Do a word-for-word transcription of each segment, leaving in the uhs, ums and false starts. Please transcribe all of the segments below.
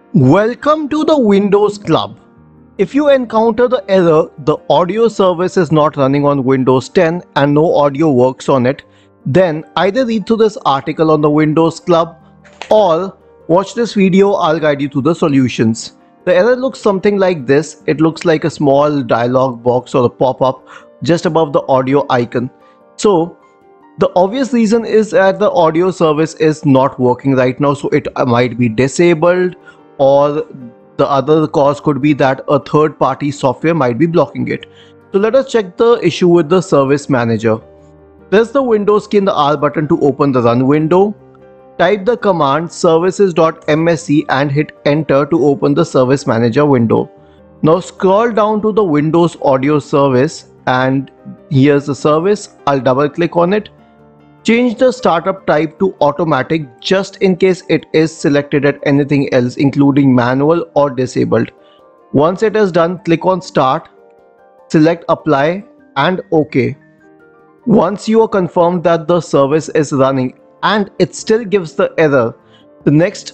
Welcome to the Windows Club. If you encounter the error, the audio service is not running on Windows ten and no audio works on it, then either read through this article on the Windows Club or watch this video. I'll guide you through the solutions. The error looks something like this. It looks like a small dialog box or a pop-up just above the audio icon. So the obvious reason is that the audio service is not working right now, so it might be disabled, or the other cause could be that a third-party software might be blocking it. So let us check the issue with the Service Manager. Press the Windows key and the R button to open the Run window. Type the command services.msc and hit enter to open the Service Manager window. Now scroll down to the Windows Audio Service and here's the service. I'll double click on it. Change the startup type to automatic just in case it is selected at anything else including manual or disabled. Once it is done, click on start, select apply and OK. Once you are confirmed that the service is running and it still gives the error, the next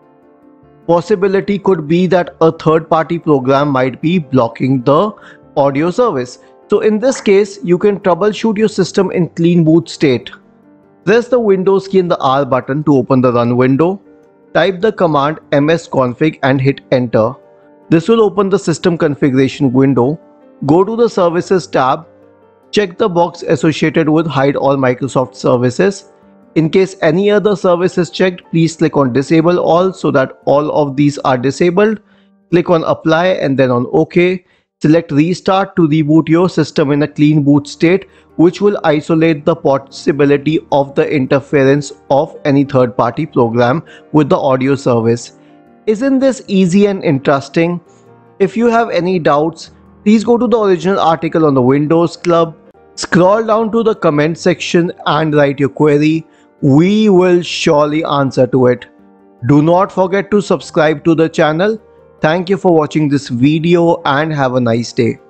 possibility could be that a third-party program might be blocking the audio service. So in this case, you can troubleshoot your system in clean boot state. Press the Windows key and the R button to open the Run window. Type the command msconfig and hit enter. This will open the system configuration window. Go to the Services tab. Check the box associated with Hide all Microsoft services. In case any other service is checked, please click on Disable all so that all of these are disabled. Click on Apply and then on OK. Select Restart to reboot your system in a clean boot state, which will isolate the possibility of the interference of any third-party program with the audio service. Isn't this easy and interesting? If you have any doubts, please go to the original article on the Windows Club, scroll down to the comment section and write your query. We will surely answer to it. Do not forget to subscribe to the channel. Thank you for watching this video and have a nice day.